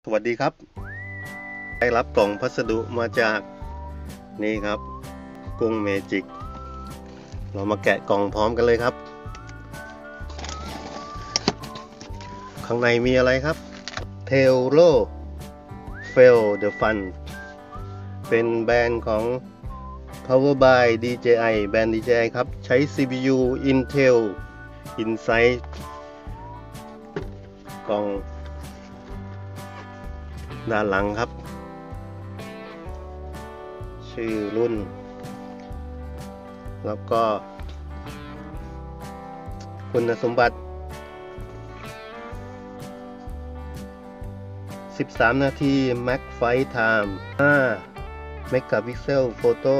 สวัสดีครับได้รับกล่องพัสดุมาจากนี่ครับกุ้งเมจิกเรามาแกะกล่องพร้อมกันเลยครับข้างในมีอะไรครับ Taillo Fail the Fun เป็นแบรนด์ของ Power by DJI แบรนด์ DJI ครับใช้ CPU Intel Inside กล่องด้านหลังครับชื่อรุ่นแล้วก็คุณสมบัติ13 นาที Max Flight Time 5 Megapixel Photo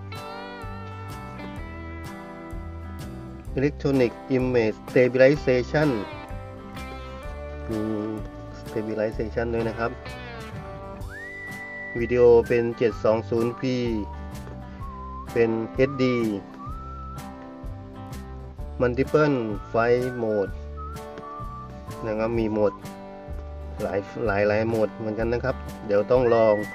Electronic Image Stabilization Stabilization ด้วยนะครับวิดีโอเป็น 720p เป็น HD Multiple Flight Mode นะครับมีโหมดหลายโหมดเหมือนกันนะครับ เดี๋ยวต้องลอง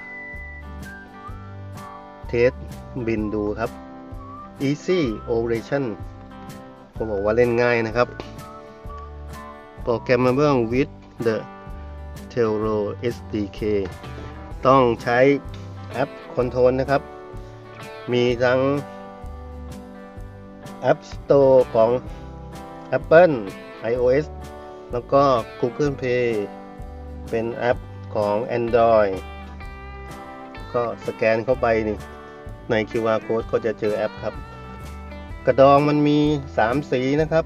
เทสบินดูครับ Easy Operation ผมบอกว่าเล่นง่ายนะครับ Programmable with the Taillo SDK ต้องใช้แอปคอนโทรลนะครับมีทั้ง App Store ของ Apple iOS แล้วก็ Google Play เป็นแอปของ Android ก็สแกนเข้าไปนี่ใน QR Code ก็จะเจอแอปครับกระดองมันมี3สีนะครับ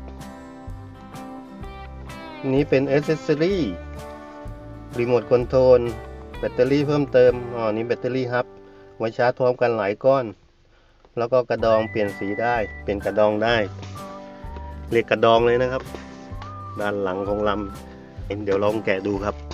นี้เป็น Accessory Remote Control แบตเตอรี่เพิ่มเติมนี่แบตเตอรี่ฮับไว้ชาร์จพร้อมกันหลายก้อนแล้วก็กระดองเปลี่ยนสีได้เปลี่ยนกระดองได้เรียกกระดองเลยนะครับด้านหลังของลำเดี๋ยวลองแกะดูครับ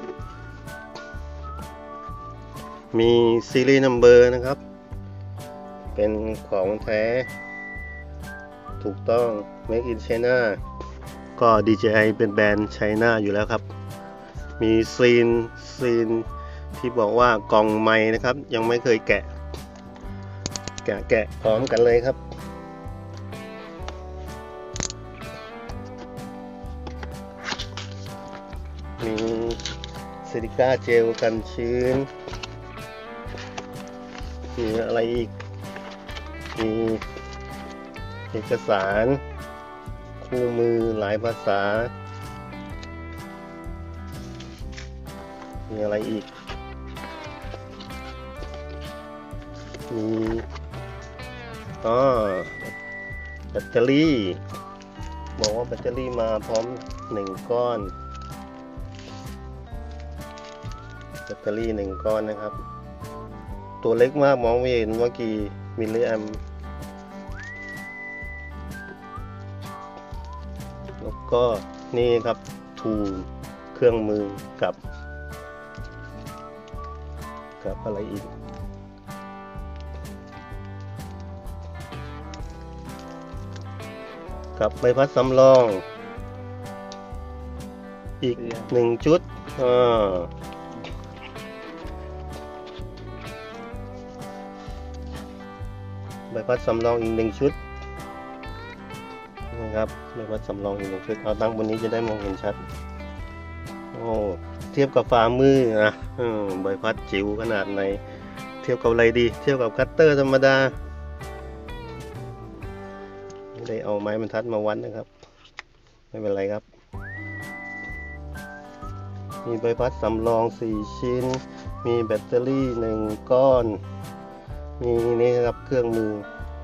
มีซีรีส์นัมเบอร์นะครับเป็นของแท้ถูกต้อง Made in China ก็ DJI เป็นแบรนด์ไชน่าอยู่แล้วครับมีซีนที่บอกว่ากล่องใหม่นะครับยังไม่เคยแกะพร้อมกันเลยครับมีซิลิก้าเจลกันชื้นมีอะไรอีกมีเอกสารคู่มือหลายภาษามีอะไรอีกมีแบตเตอรี่บอกว่าแบตเตอรี่มาพร้อม1ก้อนแบตเตอรี่1ก้อนนะครับตัวเล็กมากมองไม่เห็นว่ากี่มิลลิแอมป์แล้วก็นี่ครับทูลเครื่องมือกับอะไรอีกกับใบพัดสำรองอีก1ชุดใบพัดสำรองอีก1ชุดนะครับใบพัดสำรองอีก1ชุดเอาตั้งบนนี้จะได้มองเห็นชัดโอ้เทียบกับฝ่ามือนะใบพัดจิ๋วขนาดไหนเทียบกับอะไรดีเทียบกับคัตเตอร์ธรรมดาไม่ได้เอาไม้บรรทัดมาวัดนะครับไม่เป็นไรครับมีใบพัดสำรอง4ชิ้นมีแบตเตอรี่1ก้อนมีนี่ครับเครื่องมือ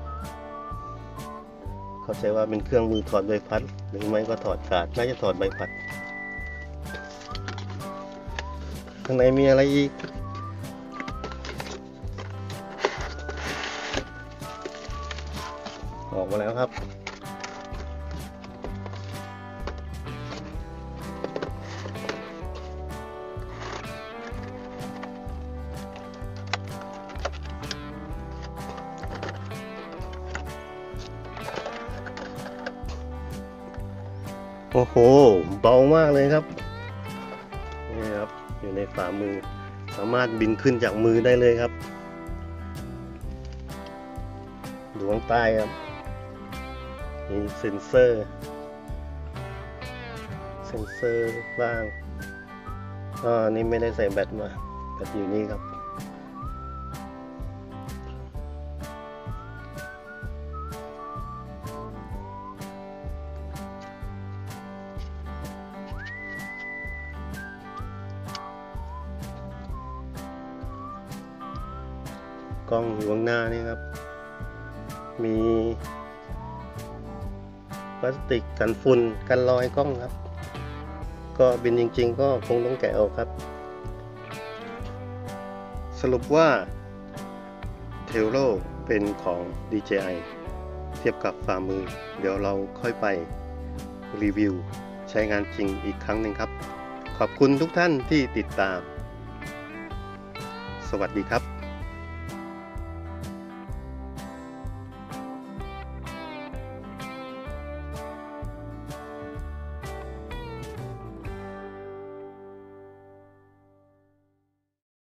เข้าใจว่าเป็นเครื่องมือถอดใบพัดหรือไม่ก็ถอดการ์ดน่าจะถอดใบพัดข้างในมีอะไรอีกออกมาแล้วครับโอ้โหเบามากเลยครับนี่ครับอยู่ในฝฝ่ามือสามารถบินขึ้นจากมือได้เลยครับดูข้างใต้ครับมีเซ็นเซอร์ล่างนี่ไม่ได้ใส่แบตมาแบตอยู่นี่ครับกล้องอยู่ข้างหน้านี่ครับมีพลาสติกกันฝุ่นกันรอยกล้องครับก็บินจริงๆก็คงต้องแกะออกครับสรุปว่า Telro เป็นของ DJI เทียบกับฝ่ามือเดี๋ยวเราค่อยไปรีวิวใช้งานจริงอีกครั้งหนึ่งครับขอบคุณทุกท่านที่ติดตามสวัสดีครับ